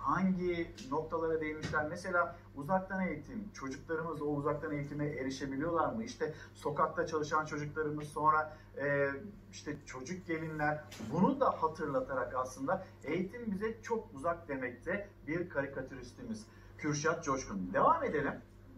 hangi noktalara değinmişler? Mesela uzaktan eğitim, çocuklarımız o uzaktan eğitime erişebiliyorlar mı? İşte sokakta çalışan çocuklarımız, sonra işte çocuk gelinler, bunu da hatırlatarak aslında eğitim bize çok uzak demekte bir karikatüristimiz Kürşat Coşkun. Devam edelim.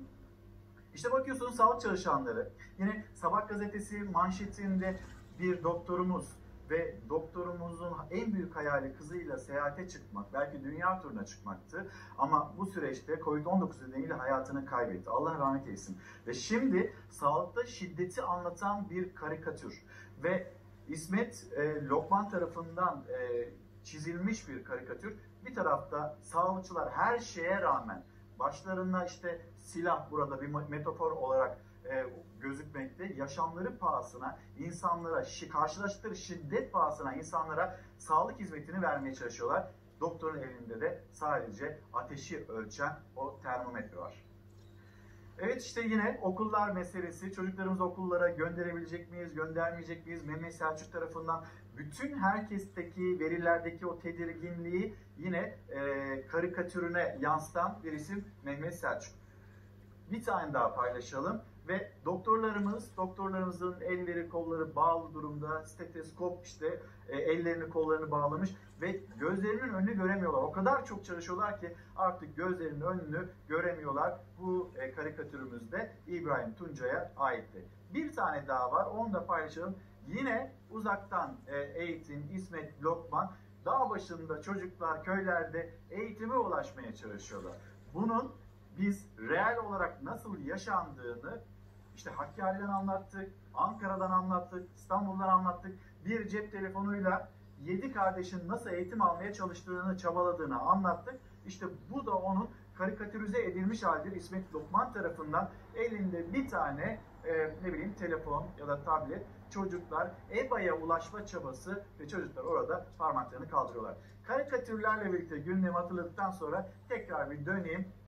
İşte bakıyorsunuz sağlık çalışanları. Yine Sabah gazetesi manşetinde bir doktorumuz ve doktorumuzun en büyük hayali kızıyla seyahate çıkmak, belki dünya turuna çıkmaktı. Ama bu süreçte Covid-19 nedeniyle hayatını kaybetti. Allah rahmet eylesin. Ve şimdi sağlıkta şiddeti anlatan bir karikatür. Ve İsmet Lokman tarafından çizilmiş bir karikatür. Bir tarafta sağlıkçılar her şeye rağmen başlarında işte silah burada bir metafor olarak gözükmekte. Yaşamları pahasına insanlara, karşılaştıkları şiddet pahasına insanlara sağlık hizmetini vermeye çalışıyorlar. Doktorun elinde de sadece ateşi ölçen o termometre var. Evet, işte yine okullar meselesi. Çocuklarımızı okullara gönderebilecek miyiz, göndermeyecek miyiz? Mehmet Selçuk tarafından bütün herkesteki verilerdeki o tedirginliği yine karikatürüne yansıtan bir isim Mehmet Selçuk. Bir tane daha paylaşalım ve doktorlarımızın elleri kolları bağlı durumda, steteskop işte ellerini kollarını bağlamış ve gözlerinin önünü göremiyorlar. O kadar çok çalışıyorlar ki artık gözlerinin önünü göremiyorlar. Bu karikatürümüzde İbrahim Tuncay'a aitti. Bir tane daha var, onu da paylaşalım. Yine uzaktan eğitim, İsmet Lokman, dağ başında çocuklar köylerde eğitime ulaşmaya çalışıyorlar. Bunun biz reel olarak nasıl yaşandığını işte Hakkari'den anlattık, Ankara'dan anlattık, İstanbul'dan anlattık. Bir cep telefonuyla 7 kardeşin nasıl eğitim almaya çalıştığını, çabaladığını anlattık. İşte bu da onun karikatürize edilmiş halidir. İsmet Lokman tarafından elinde bir tane telefon ya da tablet, çocuklar EBA'ya ulaşma çabası ve çocuklar orada parmaklarını kaldırıyorlar. Karikatürlerle birlikte gündemi hatırladıktan sonra tekrar bir döneyim.